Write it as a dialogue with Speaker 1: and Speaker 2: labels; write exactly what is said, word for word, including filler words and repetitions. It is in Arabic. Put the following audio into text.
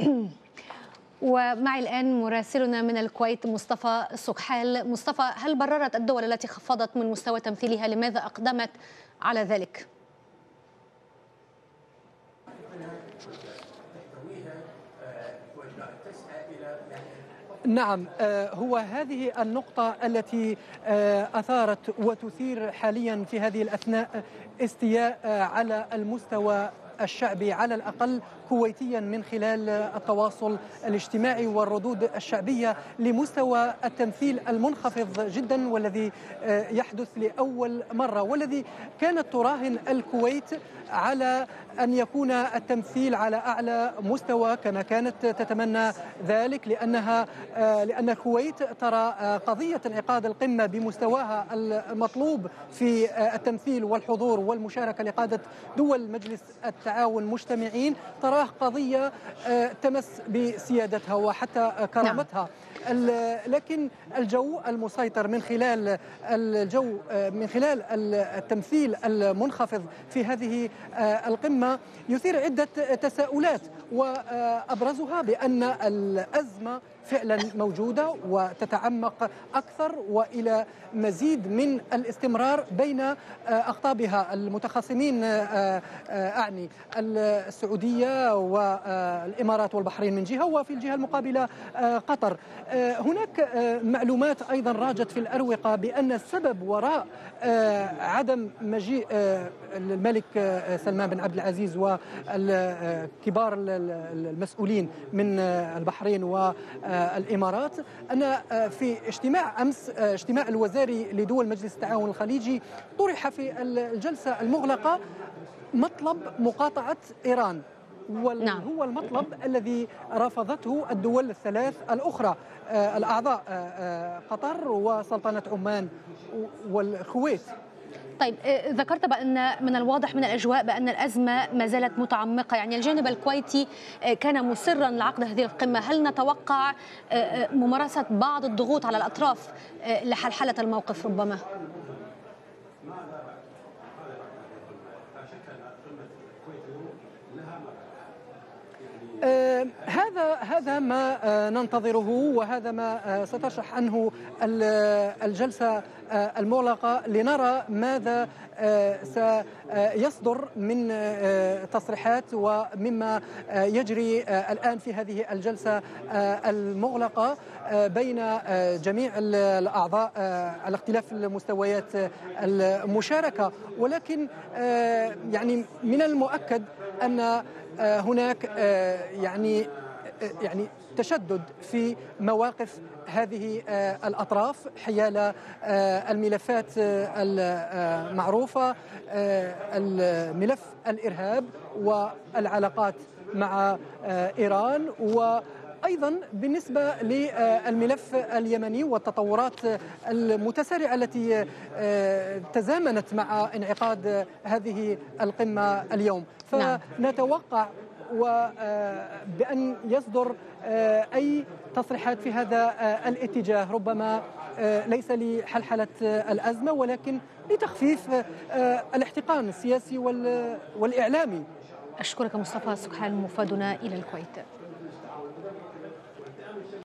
Speaker 1: ومعي الآن مراسلنا من الكويت مصطفى السكحال. مصطفى، هل بررت الدول التي خفضت من مستوى تمثيلها لماذا أقدمت على ذلك؟
Speaker 2: نعم، هو هذه النقطة التي أثارت وتثير حاليا في هذه الأثناء استياء على المستوى الشعبي على الأقل كويتيا من خلال التواصل الاجتماعي والردود الشعبية لمستوى التمثيل المنخفض جدا، والذي يحدث لأول مرة، والذي كانت تراهن الكويت على أن يكون التمثيل على أعلى مستوى كما كانت تتمنى ذلك، لأنها لأن الكويت ترى قضية انعقاد القمة بمستواها المطلوب في التمثيل والحضور والمشاركة لقادة دول مجلس التعاون مجتمعين، تراه قضية تمس بسيادتها وحتى كرامتها. لكن الجو المسيطر من خلال الجو من خلال التمثيل المنخفض في هذه القمة يثير عدة تساؤلات، وأبرزها بأن الأزمة فعلا موجودة وتتعمق أكثر وإلى مزيد من الاستمرار بين أقطابها المتخاصمين، أعني السعودية والإمارات والبحرين من جهة، وفي الجهة المقابلة قطر. هناك معلومات أيضا راجت في الأروقة بأن السبب وراء عدم مجيء الملك سلمان بن عبد العزيز وكبار المسؤولين من البحرين والإمارات أن في اجتماع أمس، اجتماع الوزاري لدول مجلس التعاون الخليجي، طرح في الجلسة المغلقة مطلب مقاطعة إيران، وهو المطلب الذي رفضته الدول الثلاث الأخرى الأعضاء، قطر وسلطنة عمان والكويت.
Speaker 1: طيب، ذكرت بأن من الواضح من الأجواء بأن الأزمة ما زالت متعمقة، يعني الجانب الكويتي كان مصرا لعقد هذه القمة، هل نتوقع ممارسة بعض الضغوط على الأطراف لحلحلة الموقف ربما؟
Speaker 2: آه هذا هذا ما آه ننتظره، وهذا ما آه ستشرح عنه الجلسة آه المغلقة، لنرى ماذا آه سيصدر من آه تصريحات ومما آه يجري آه الآن في هذه الجلسة آه المغلقة آه بين آه جميع الأعضاء آه على اختلاف المستويات المشاركة. ولكن آه يعني من المؤكد أن هناك يعني يعني تشدد في مواقف هذه الأطراف حيال الملفات المعروفة، الملف الإرهاب والعلاقات مع إيران، وأيضا بالنسبة للملف اليمني والتطورات المتسارعة التي تزامنت مع انعقاد هذه القمة اليوم. فنتوقع وبأن يصدر أي تصريحات في هذا الاتجاه، ربما ليس لحلحلة الأزمة ولكن لتخفيف الاحتقان السياسي والإعلامي.
Speaker 1: أشكرك مصطفى السكحال، مفادنا إلى الكويت.